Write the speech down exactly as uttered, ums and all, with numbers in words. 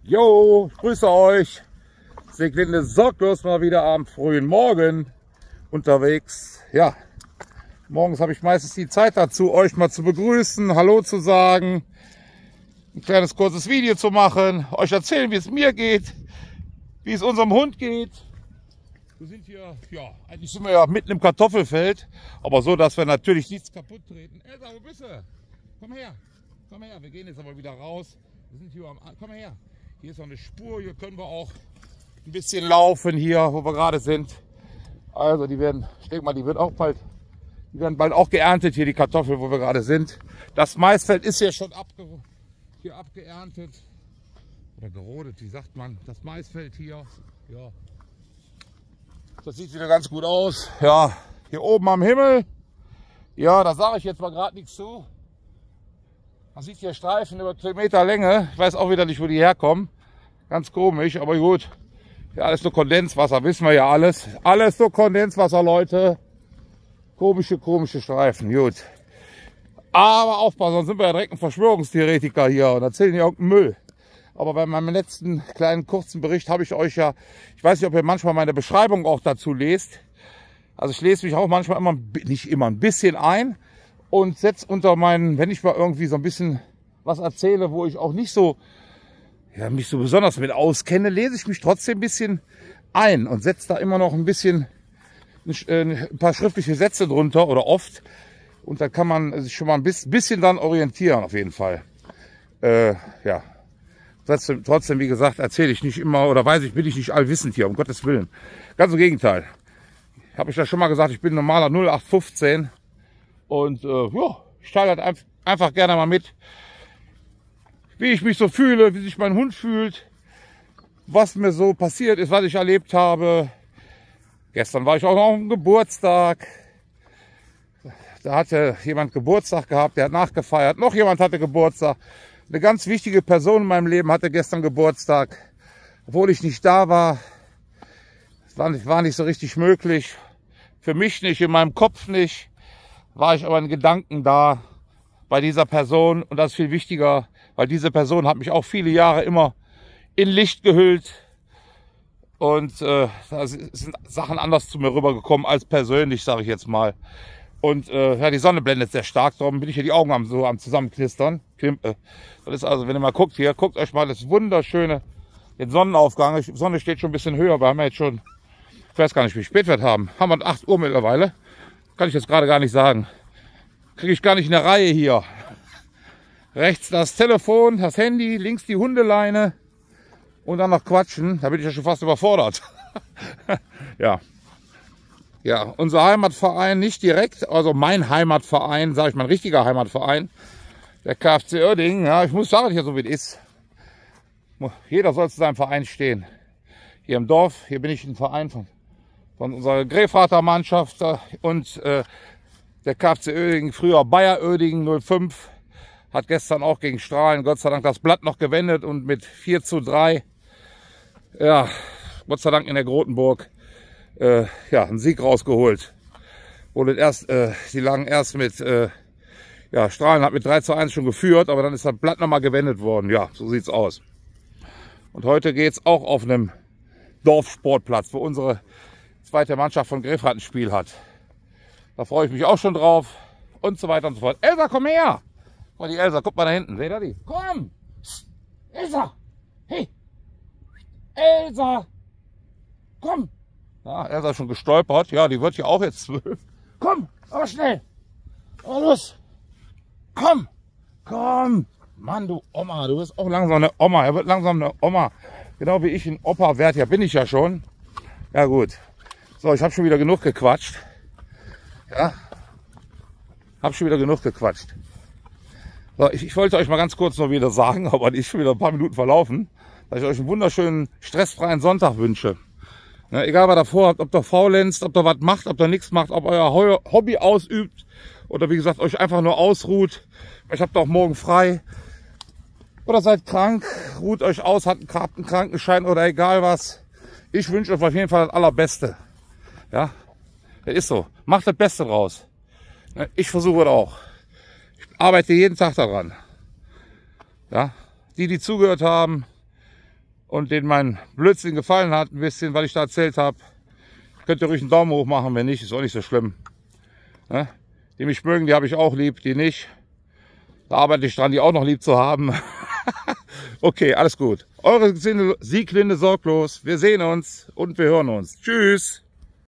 Jo, ich grüße euch. Seglinde sorglos mal wieder am frühen Morgen unterwegs. Ja, morgens habe ich meistens die Zeit dazu, euch mal zu begrüßen, Hallo zu sagen, ein kleines kurzes Video zu machen, euch erzählen, wie es mir geht, wie es unserem Hund geht. Wir sind hier, ja, eigentlich sind wir ja mitten im Kartoffelfeld, aber so, dass wir natürlich nichts kaputt treten. Elsa, wo bist du? Komm her, komm her, wir gehen jetzt aber wieder raus. Wir sind hier am, komm her. Hier ist noch eine Spur, hier können wir auch ein bisschen laufen hier, wo wir gerade sind. Also die werden, ich denke mal, die wird auch bald, die werden bald auch geerntet hier, die Kartoffeln, wo wir gerade sind. Das Maisfeld ist ja schon abge, hier abgeerntet oder gerodet, wie sagt man, das Maisfeld hier. Ja, das sieht wieder ganz gut aus. Ja, hier oben am Himmel, ja, da sage ich jetzt mal gerade nichts zu. Man sieht hier Streifen über Kilometer Länge. Ich weiß auch wieder nicht, wo die herkommen. Ganz komisch, aber gut. Ja, alles nur Kondenswasser, wissen wir ja alles. Alles nur Kondenswasser, Leute. Komische, komische Streifen, gut. Aber aufpassen, sonst sind wir ja direkt ein Verschwörungstheoretiker hier und erzählen hier irgendeinen Müll. Aber bei meinem letzten kleinen kurzen Bericht habe ich euch ja, ich weiß nicht, ob ihr manchmal meine Beschreibung auch dazu lest. Also ich lese mich auch manchmal immer, nicht immer, ein bisschen ein. Und setze unter meinen, wenn ich mal irgendwie so ein bisschen was erzähle, wo ich auch nicht so, ja, mich so besonders mit auskenne, lese ich mich trotzdem ein bisschen ein und setze da immer noch ein bisschen, ein paar schriftliche Sätze drunter oder oft. Und da kann man sich schon mal ein bisschen dann orientieren auf jeden Fall. Äh, ja, trotzdem, trotzdem, wie gesagt, erzähle ich nicht immer oder weiß ich, bin ich nicht allwissend hier, um Gottes Willen. Ganz im Gegenteil. Habe ich ja schon mal gesagt, ich bin ein normaler null acht fünfzehn. Und äh, ja, ich teile halt einfach, einfach gerne mal mit, wie ich mich so fühle, wie sich mein Hund fühlt, was mir so passiert ist, was ich erlebt habe. Gestern war ich auch noch am Geburtstag. Da hatte jemand Geburtstag gehabt, der hat nachgefeiert. Noch jemand hatte Geburtstag. Eine ganz wichtige Person in meinem Leben hatte gestern Geburtstag. Obwohl ich nicht da war. Es war nicht, war nicht so richtig möglich. Für mich nicht, in meinem Kopf nicht. War ich aber in Gedanken da bei dieser Person und das ist viel wichtiger, weil diese Person hat mich auch viele Jahre immer in Licht gehüllt und äh, da sind Sachen anders zu mir rübergekommen als persönlich, sage ich jetzt mal. Und äh, ja, die Sonne blendet sehr stark, darum bin ich hier die Augen am, so am zusammenknistern. Das ist also, wenn ihr mal guckt hier, guckt euch mal das wunderschöne, den Sonnenaufgang. Die Sonne steht schon ein bisschen höher, wir haben ja jetzt schon, ich weiß gar nicht, wie spät wir haben, haben wir acht Uhr mittlerweile. Kann ich jetzt gerade gar nicht sagen. Kriege ich gar nicht in der Reihe hier. Rechts das Telefon, das Handy, links die Hundeleine und dann noch quatschen. Da bin ich ja schon fast überfordert. Ja. Ja, unser Heimatverein nicht direkt, also mein Heimatverein, sage ich mal, ein richtiger Heimatverein, der K F C Uerdingen. Ja, ich muss sagen, hier so wie es ist. Jeder soll zu seinem Verein stehen. Hier im Dorf, hier bin ich ein Verein von von unserer Grefrater Mannschaft und äh, der K F C Uerdingen, früher Bayer Uerdingen null fünf, hat gestern auch gegen Strahlen Gott sei Dank das Blatt noch gewendet und mit vier zu drei, ja, Gott sei Dank in der Grotenburg, äh, ja, einen Sieg rausgeholt. Und erst, äh, die lagen erst mit, äh, ja, Strahlen hat mit drei zu eins schon geführt, aber dann ist das Blatt nochmal gewendet worden. Ja, so sieht's aus. Und heute geht's auch auf einem Dorfsportplatz, wo unsere zweite Mannschaft von Grefrath ein Spiel hat. Da freue ich mich auch schon drauf und so weiter und so fort. Elsa, komm her! Oh, die Elsa, guck mal da hinten, seht ihr die? Komm! Psst. Elsa! Hey! Elsa! Komm! Ja, Elsa ist schon gestolpert. Ja, die wird ja auch jetzt zwölf. Komm, aber schnell! Aber los! Komm! Komm! Mann, du Oma, du bist auch langsam eine Oma. Er wird langsam eine Oma. Genau wie ich ein Opa werde. Ja, bin ich ja schon. Ja, gut. So, ich habe schon wieder genug gequatscht. Ja, habe schon wieder genug gequatscht. So, ich, ich wollte euch mal ganz kurz noch wieder sagen, aber ist schon wieder ein paar Minuten verlaufen, dass ich euch einen wunderschönen, stressfreien Sonntag wünsche. Ja, egal, was ihr vorhabt, ob ihr faulenzt, ob ihr was macht, ob ihr nichts macht, ob euer Hobby ausübt oder wie gesagt, euch einfach nur ausruht. Ich habt auch morgen frei. Oder seid krank, ruht euch aus, habt einen Krankenschein oder egal was. Ich wünsche euch auf jeden Fall das Allerbeste. Ja, das ist so. Macht das Beste draus. Ich versuche es auch. Ich arbeite jeden Tag daran. Ja, die, die zugehört haben, und denen mein Blödsinn gefallen hat, ein bisschen, was ich da erzählt habe, könnt ihr ruhig einen Daumen hoch machen. Wenn nicht, ist auch nicht so schlimm. Ne? Die mich mögen, die habe ich auch lieb, die nicht. Da arbeite ich dran, die auch noch lieb zu haben. Okay, alles gut. Eure Sieglinde sorglos. Wir sehen uns und wir hören uns. Tschüss.